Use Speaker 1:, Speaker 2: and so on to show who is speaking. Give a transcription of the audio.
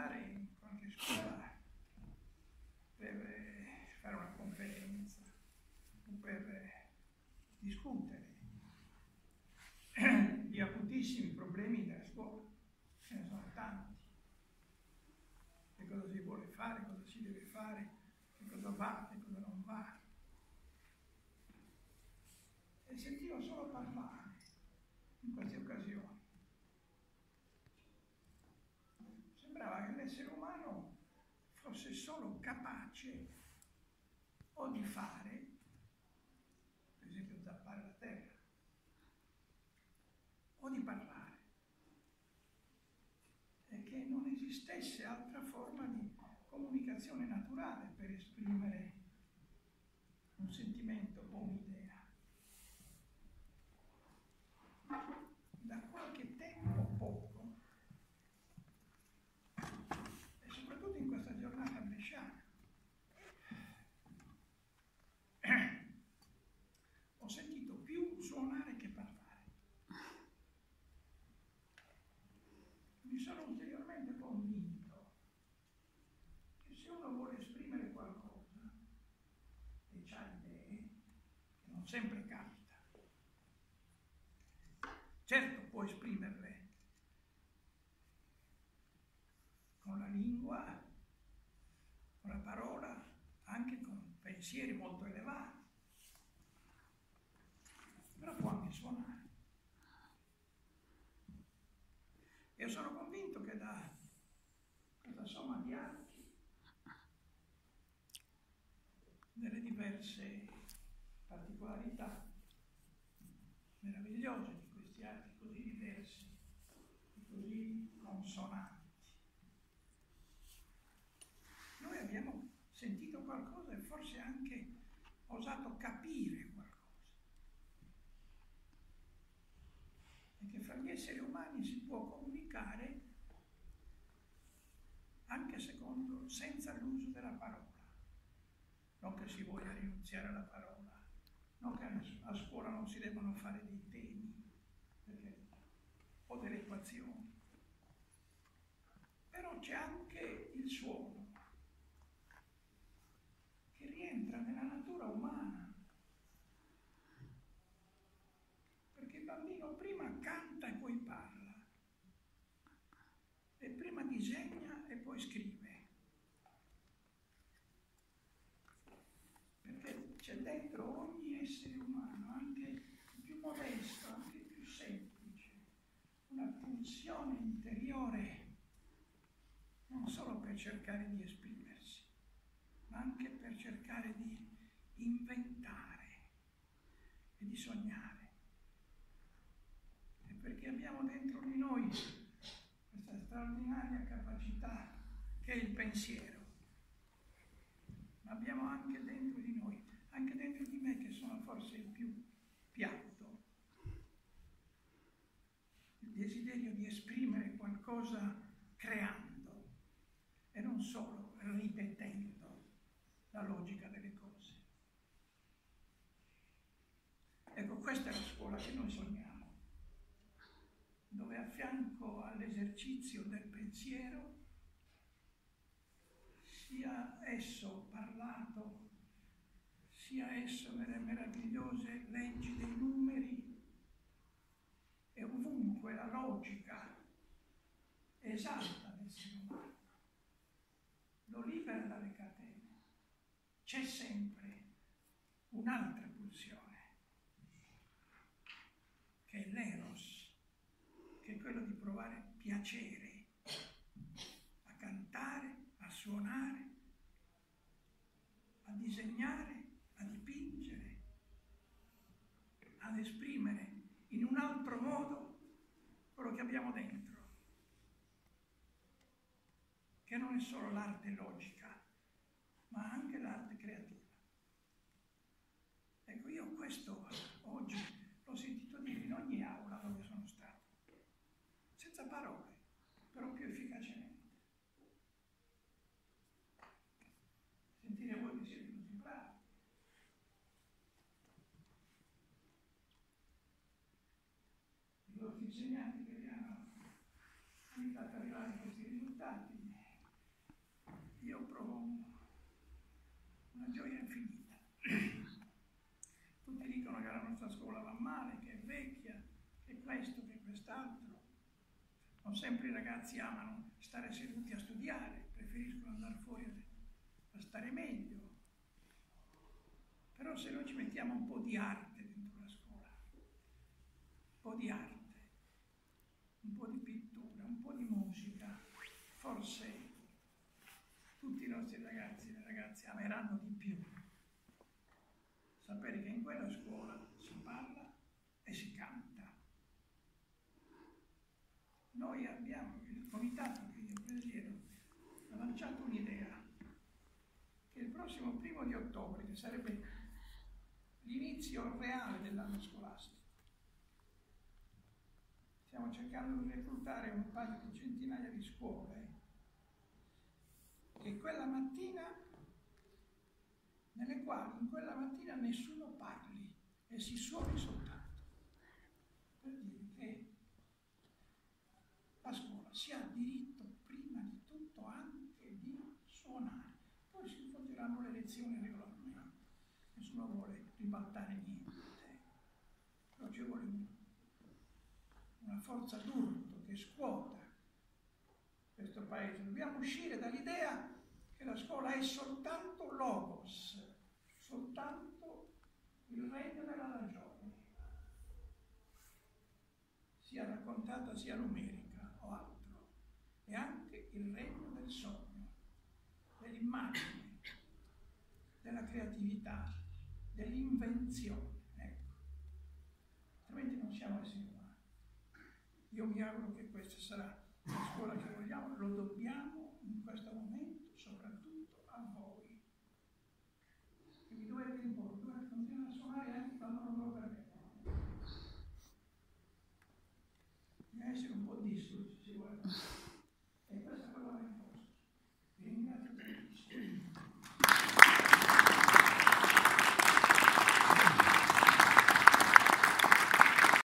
Speaker 1: andare in qualche scuola per fare una conferenza o per discutere gli acutissimi problemi della scuola, ce ne sono tanti. Che cosa si vuole fare, cosa si deve fare, che cosa va, che cosa non va. E sentivo solo parlare in queste occasioni. Sembrava che l'essere umano fosse solo capace o di fare, per esempio zappare la terra, o di parlare, e che non esistesse altra forma di comunicazione naturale per esprimere un sentimento o un'idea. Da qualche tempo poco, e soprattutto in questa giornata bresciana, ho sentito più suonare che parlare. Mi sono ulteriormente convinto che se uno vuole esprimere qualcosa e ha idee, che non sempre capita, certo può esprimerle con la lingua, con la parola, anche con pensieri molto elevati, però può anche suonare. Io sono convinto che da questa somma di atti, delle diverse particolarità meravigliose di questi atti così diversi e così consonanti, noi abbiamo sentito qualcosa e forse anche osato capire qualcosa. E che fra gli esseri umani si può comunicare anche senza l'uso della parola. Non che si voglia rinunziare alla parola, non che a scuola non si debbano fare dei temi o delle equazioni. Però c'è anche il suono, che rientra nella natura umana. Perché il bambino prima canta e poi parla, e prima disegna e poi scrive. Perché c'è dentro ogni essere umano, anche il più modesto, anche il più semplice, una pulsione interiore, non solo per cercare di esprimersi, ma anche per cercare di inventare e di sognare. E perché abbiamo dentro di noi questa straordinaria capacità che è il pensiero, ma abbiamo anche dentro di noi, anche dentro di me, che sono forse il più piatto, il desiderio di esprimere qualcosa creando e non solo ripetendo la logica delle cose. Ecco, questa è la scuola che noi sogniamo, dove a fianco all'esercizio del pensiero, sia esso parlato, sia esso nelle meravigliose leggi dei numeri, e ovunque la logica esalta l'essere umano, lo libera dalle catene. C'è sempre un'altra pulsione, che è l'eros, che è quello di provare piacere a cantare, a suonare, a disegnare, a dipingere, ad esprimere in un altro modo quello che abbiamo dentro, che non è solo l'arte logica, ma anche l'arte creativa. Ecco, io questo oggi l'ho sentito dire in ogni aula dove sono stato, senza parole, però più efficacemente. Sentire voi che siete così bravi. I vostri insegnanti che vi hanno aiutato ad arrivare a questi risultati, io provo una gioia infinita. Tutti dicono che la nostra scuola va male, che è vecchia, che questo, che quest'altro. Non sempre i ragazzi amano stare seduti a studiare, preferiscono andare fuori a stare meglio. Però se noi ci mettiamo un po' di arte dentro la scuola, un po' di arte, un po' di pittura, un po' di musica, forse tutti i nostri ragazzi e le ragazze ameranno di più sapere che in quella scuola si parla e si canta. Noi abbiamo, il comitato che io presiedo, ha lanciato un'idea che il prossimo 1° ottobre, che sarebbe l'inizio reale dell'anno scolastico, stiamo cercando di reclutare un paio di centinaia di scuole che quella mattina, nelle quali in quella mattina nessuno parli e si suoni soltanto, per dire che la scuola si ha diritto prima di tutto anche di suonare, poi si svolgeranno le lezioni regolarmente, nessuno vuole ribaltare niente, però ci vuole una forza d'urto che scuota questo paese. Dobbiamo uscire dall'idea che la scuola è soltanto logos, soltanto il regno della ragione, sia raccontata sia numerica o altro, è anche il regno del sogno, dell'immagine, della creatività, dell'invenzione. Ecco. Altrimenti non siamo esseri umani. Io mi auguro che questa sarà la scuola che vogliamo, lo dobbiamo in questo momento soprattutto a voi. Che vi dovete imporre, dovete continuare a suonare anche quando non lo